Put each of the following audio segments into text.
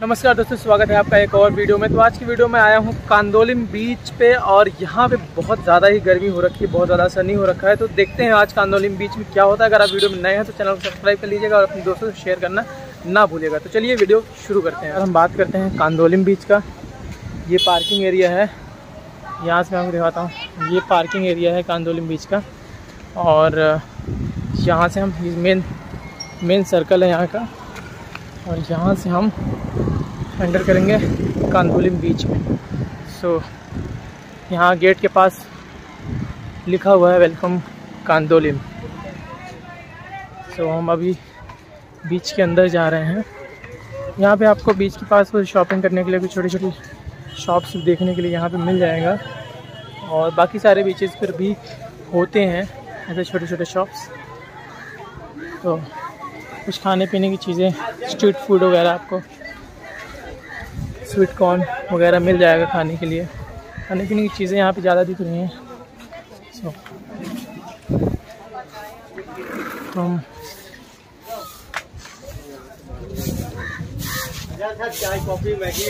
नमस्कार दोस्तों, स्वागत है आपका एक और वीडियो में। तो आज की वीडियो में आया हूँ कांदोलिम बीच पे और यहाँ पे बहुत ज़्यादा ही गर्मी हो रखी है, बहुत ज़्यादा सनी हो रखा है। तो देखते हैं आज कांदोलिम बीच में क्या होता है। अगर आप वीडियो में नए हैं तो चैनल को सब्सक्राइब कर लीजिएगा और अपने दोस्तों से शेयर करना ना भूलिएगा। तो चलिए वीडियो शुरू करते हैं। और हम बात करते हैं कांदोलिम बीच का। ये पार्किंग एरिया है, यहाँ से मैं आपको दिखाता हूँ। ये पार्किंग एरिया है कांदोलिम बीच का और यहाँ से हम मेन सर्कल है यहाँ का और यहाँ से हम एंटर करेंगे कांदोलिम बीच में। सो यहाँ गेट के पास लिखा हुआ है वेलकम कांदोलिम। सो हम अभी बीच के अंदर जा रहे हैं। यहाँ पे आपको बीच के पास कुछ शॉपिंग करने के लिए कुछ छोटी छोटी शॉप्स देखने के लिए यहाँ पे मिल जाएगा और बाकी सारे बीचेस पर भी होते हैं ऐसे छोटे छोटे शॉप्स। तो कुछ खाने पीने की चीज़ें, स्ट्रीट फूड वगैरह, आपको स्वीट कॉर्न वगैरह मिल जाएगा खाने के लिए। खाने पीने की चीज़ें यहाँ पे ज़्यादा दिख रही हैं। तो हम चाय कॉफ़ी मैगी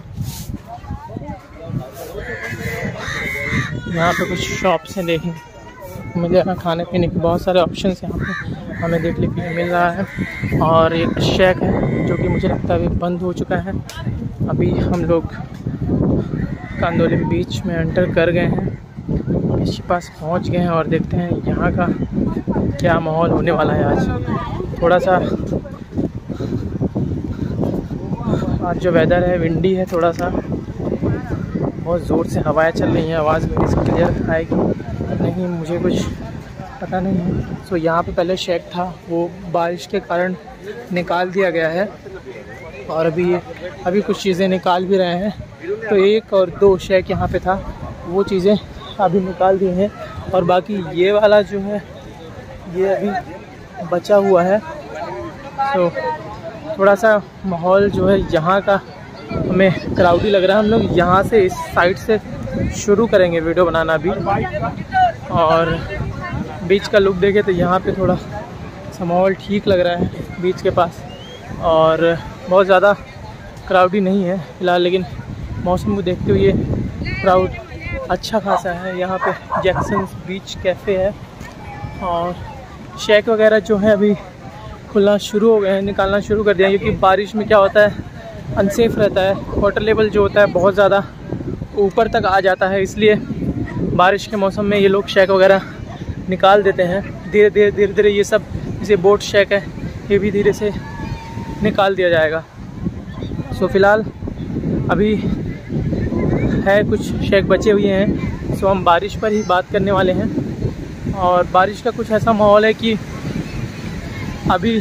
यहाँ पे कुछ शॉप्स हैं, देखें मिल जाएगा खाने पीने के बहुत सारे ऑप्शंस यहाँ पे हमें देखने के लिए मिल रहा है। और एक शेक है जो कि मुझे लगता है अभी बंद हो चुका है। अभी हम लोग कांदोलिम बीच में एंटर कर गए हैं, बीच के पास पहुँच गए हैं और देखते हैं यहाँ का क्या माहौल होने वाला है। आज थोड़ा सा आज जो वेदर है विंडी है, थोड़ा सा बहुत ज़ोर से हवाएं चल रही हैं। आवाज़ मेरी से क्लियर आएगी नहीं मुझे कुछ पता नहीं है। सो यहाँ पे पहले शेक था, वो बारिश के कारण निकाल दिया गया है और अभी कुछ चीज़ें निकाल भी रहे हैं। तो एक और दो शेक यहाँ पे था, वो चीज़ें अभी निकाल दी हैं और बाकी ये वाला जो है ये अभी बचा हुआ है। तो थोड़ा सा माहौल जो है यहाँ का हमें क्राउडी लग रहा है। हम लोग यहाँ से इस साइड से शुरू करेंगे वीडियो बनाना अभी। और बीच का लुक देखे तो यहाँ पे थोड़ा सा माहौल ठीक लग रहा है बीच के पास और बहुत ज़्यादा क्राउडी नहीं है फ़िलहाल, लेकिन मौसम को देखते हुए क्राउड अच्छा खासा है। यहाँ पे जैक्सन बीच कैफ़े है और शेक वगैरह जो है अभी खुलना शुरू हो गए हैं, निकालना शुरू कर दिया, क्योंकि बारिश में क्या होता है अनसेफ रहता है। वाटर लेवल जो होता है बहुत ज़्यादा ऊपर तक आ जाता है, इसलिए बारिश के मौसम में ये लोग शेक वगैरह निकाल देते हैं। धीरे धीरे ये सब जैसे बोट शेक है ये भी धीरे से निकाल दिया जाएगा। सो फ़िलहाल अभी है कुछ शेक बचे हुए हैं। सो हम बारिश पर ही बात करने वाले हैं और बारिश का कुछ ऐसा माहौल है कि अभी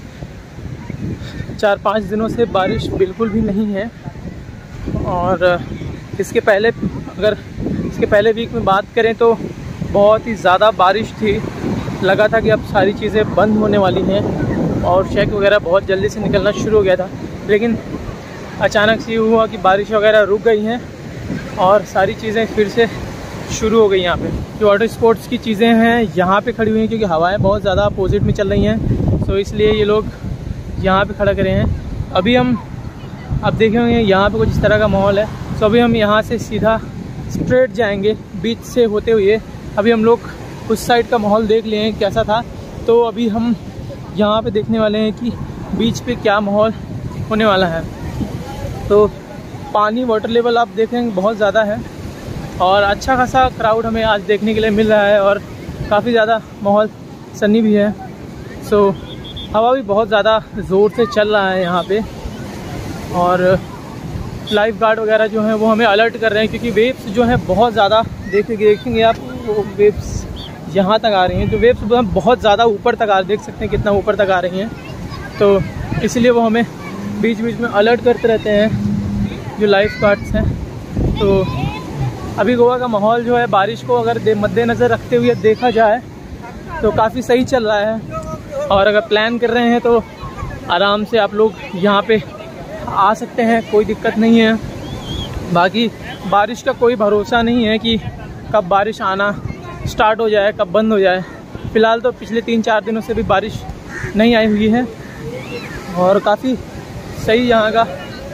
4-5 दिनों से बारिश बिल्कुल भी नहीं है। और इसके पहले वीक में बात करें तो बहुत ही ज़्यादा बारिश थी, लगा था कि अब सारी चीज़ें बंद होने वाली हैं और शेक वगैरह बहुत जल्दी से निकलना शुरू हो गया था। लेकिन अचानक से ये हुआ कि बारिश वगैरह रुक गई हैं और सारी चीज़ें फिर से शुरू हो गई। यहाँ पे जो वाटर स्पोर्ट्स की चीज़ें हैं यहाँ पे खड़ी हुई हैं, क्योंकि हवाएं बहुत ज़्यादा अपोजिट में चल रही हैं। सो इसलिए ये लोग यहाँ पे खड़ा करे हैं। अभी हम देखे होंगे यहाँ पे कुछ इस तरह का माहौल है। सो अभी हम यहाँ से सीधा स्ट्रेट जाएंगे बीच से होते हुए। अभी हम लोग उस साइड का माहौल देख लिए हैं कैसा था, तो अभी हम यहाँ पे देखने वाले हैं कि बीच पे क्या माहौल होने वाला है। तो पानी वाटर लेवल आप देखेंगे बहुत ज़्यादा है और अच्छा खासा क्राउड हमें आज देखने के लिए मिल रहा है और काफ़ी ज़्यादा माहौल सनी भी है। सो हवा भी बहुत ज़्यादा ज़ोर से चल रहा है यहाँ पे और लाइफ गार्ड वगैरह जो हैं वो हमें अलर्ट कर रहे हैं, क्योंकि वेव्स जो हैं बहुत ज़्यादा देखेंगे आप, वो वेव्स यहाँ तक आ रही हैं। तो वेव्स बहुत ज़्यादा ऊपर तक देख सकते हैं कितना ऊपर तक आ रही हैं। तो इसलिए वो हमें बीच बीच में अलर्ट करते रहते हैं जो लाइफ गार्ड्स हैं। तो अभी गोवा का माहौल जो है बारिश को अगर मद्देनज़र रखते हुए देखा जाए तो काफ़ी सही चल रहा है और अगर प्लान कर रहे हैं तो आराम से आप लोग यहाँ पे आ सकते हैं, कोई दिक्कत नहीं है। बाकी बारिश का कोई भरोसा नहीं है कि कब बारिश आना स्टार्ट हो जाए कब बंद हो जाए। फ़िलहाल तो पिछले 3-4 दिनों से भी बारिश नहीं आई हुई है और काफ़ी सही यहाँ का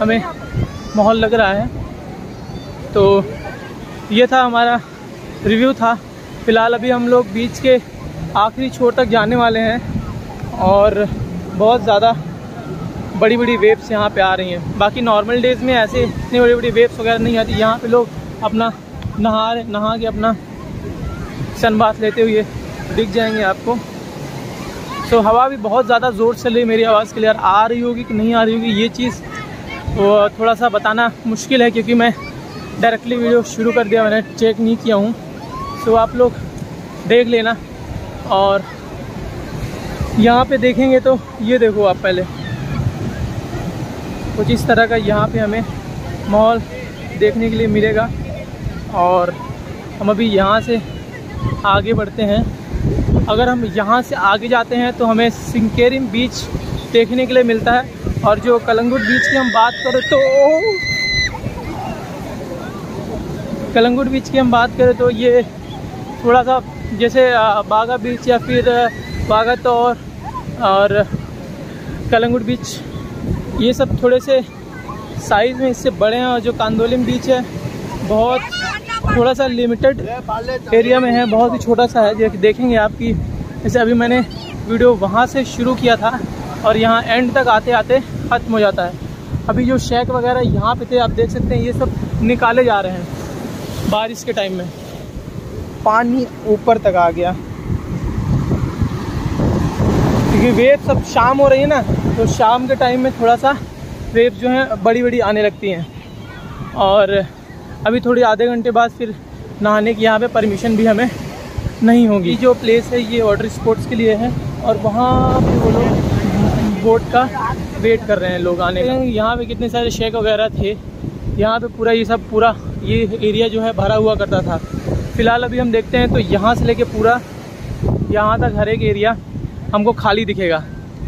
हमें माहौल लग रहा है। तो ये था हमारा रिव्यू था। फ़िलहाल अभी हम लोग बीच के आखिरी छोर तक जाने वाले हैं और बहुत ज़्यादा बड़ी बड़ी वेव्स यहाँ पे आ रही हैं। बाकी नॉर्मल डेज़ में ऐसे इतनी बड़ी बड़ी वेव्स वगैरह नहीं आती। यहाँ पे लोग अपना नहा के अपना सन बाथ लेते हुए दिख जाएंगे आपको। तो हवा भी बहुत ज़्यादा ज़ोर से चल रही है। मेरी आवाज़ क्लियर आ रही होगी कि नहीं आ रही होगी, ये चीज़ वो थोड़ा सा बताना मुश्किल है, क्योंकि मैं डायरेक्टली वीडियो शुरू कर दिया, मैंने चेक नहीं किया हूँ। तो आप लोग देख लेना। और यहाँ पे देखेंगे तो ये देखो आप, पहले कुछ इस तरह का यहाँ पे हमें माहौल देखने के लिए मिलेगा। और हम अभी यहाँ से आगे बढ़ते हैं। अगर हम यहाँ से आगे जाते हैं तो हमें सिंकेरिम बीच देखने के लिए मिलता है। और जो कलंगुट बीच की हम बात करें तो ये थोड़ा सा जैसे बागा बीच या फिर बागा तौर और कलंगुट बीच, ये सब थोड़े से साइज़ में इससे बड़े हैं। और जो कांदोलिम बीच है बहुत थोड़ा सा लिमिटेड एरिया में है, बहुत ही छोटा सा है। देखेंगे आपकी, जैसे अभी मैंने वीडियो वहाँ से शुरू किया था और यहाँ एंड तक आते आते ख़त्म हो जाता है। अभी जो शेक वगैरह यहाँ पे थे आप देख सकते हैं, ये सब निकाले जा रहे हैं। बारिश के टाइम में पानी ऊपर तक आ गया, क्योंकि वेव सब शाम हो रही है ना, तो शाम के टाइम में थोड़ा सा वेव जो है बड़ी बड़ी आने लगती हैं। और अभी थोड़ी आधे घंटे बाद फिर नहाने की यहाँ पे परमिशन भी हमें नहीं होगी। जो प्लेस है ये वाटर स्पोर्ट्स के लिए है और वहाँ पे वो लोग बोट का वेट कर रहे हैं लोग आने का। यहाँ पे कितने सारे शेक वगैरह थे, यहाँ पे पूरा ये एरिया जो है भरा हुआ करता था। फ़िलहाल अभी हम देखते हैं तो यहाँ से लेके पूरा यहाँ तक हर एक एरिया हमको खाली दिखेगा।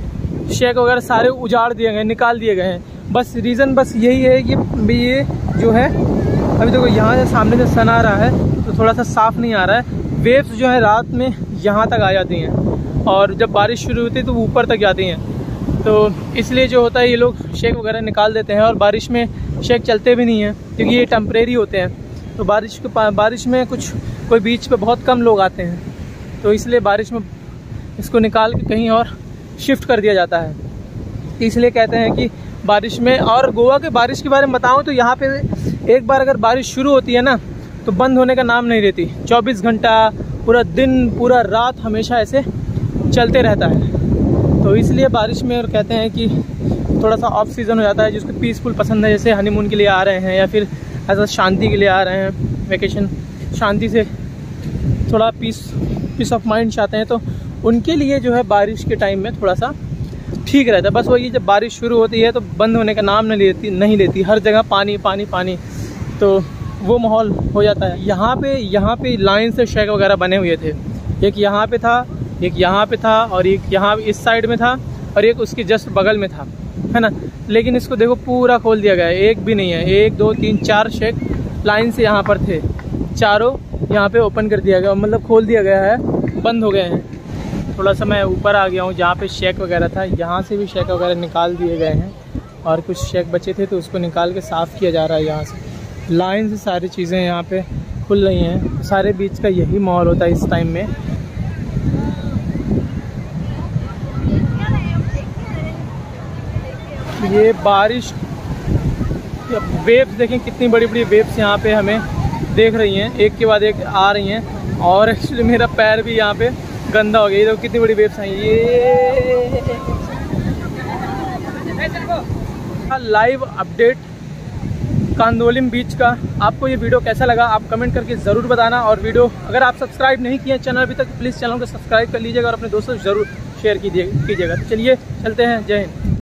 शेक वगैरह सारे उजाड़ दिए गए, निकाल दिए गए हैं। बस रीज़न बस यही है कि ये जो है अभी देखो यहाँ से सामने से सन आ रहा है तो थोड़ा सा साफ़ नहीं आ रहा है। वेव्स जो है रात में यहाँ तक आ जाती हैं और जब बारिश शुरू होती है तो वो ऊपर तक जाती हैं। तो इसलिए जो होता है ये लोग शेक वगैरह निकाल देते हैं। और बारिश में शेक चलते भी नहीं हैं क्योंकि ये टेम्परेरी होते हैं। तो बारिश में कोई बीच पे बहुत कम लोग आते हैं, तो इसलिए बारिश में इसको निकाल के कहीं और शिफ्ट कर दिया जाता है। इसलिए कहते हैं कि बारिश में, और गोवा के बारिश के बारे में बताऊं तो यहाँ पे एक बार अगर बारिश शुरू होती है ना तो बंद होने का नाम नहीं लेती। 24 घंटा, पूरा दिन, पूरा रात हमेशा ऐसे चलते रहता है। तो इसलिए बारिश में और कहते हैं कि थोड़ा सा ऑफ सीज़न हो जाता है। जिसको पीसफुल पसंद है, जैसे हनीमून के लिए आ रहे हैं या फिर ऐसा शांति के लिए आ रहे हैं, वेकेशन, शांति से थोड़ा पीस ऑफ माइंड चाहते हैं, तो उनके लिए जो है बारिश के टाइम में थोड़ा सा ठीक रहता है। बस वही, जब बारिश शुरू होती है तो बंद होने का नाम नहीं लेती। हर जगह पानी पानी पानी, तो वो माहौल हो जाता है। यहाँ पे लाइन से शेक वगैरह बने हुए थे। एक यहाँ पे था, एक यहाँ पे था और एक यहाँ इस साइड में था और एक उसके जस्ट बगल में था, है ना। लेकिन इसको देखो पूरा खोल दिया गया है, एक भी नहीं है। 1 2 3 4 शेक लाइन से यहाँ पर थे, चारों यहाँ पे ओपन कर दिया गया, मतलब खोल दिया गया है, बंद हो गए हैं। थोड़ा सा मैं ऊपर आ गया हूँ जहाँ पे शेक वगैरह था, यहाँ से भी शेक वगैरह निकाल दिए गए हैं और कुछ शेक बचे थे तो उसको निकाल के साफ़ किया जा रहा है। यहाँ से लाइन से सारी चीज़ें यहाँ पे खुल रही हैं। सारे बीच का यही माहौल होता है इस टाइम में। ये बारिश, वेव्स देखें कितनी बड़ी बड़ी वेव्स यहाँ पे हमें देख रही हैं, एक के बाद एक आ रही हैं। और एक्चुअली मेरा पैर भी यहाँ पे गंदा हो गया। ये देखो कितनी बड़ी वेव्स आई। ये लाइव अपडेट कांदोलिम बीच का। आपको ये वीडियो कैसा लगा आप कमेंट करके ज़रूर बताना। और वीडियो अगर आप सब्सक्राइब नहीं किए चैनल अभी तक, प्लीज़ चैनल को सब्सक्राइब कर लीजिएगा और अपने दोस्तों से ज़रूर शेयर कीजिएगा। तो चलिए चलते हैं, जय हिंद।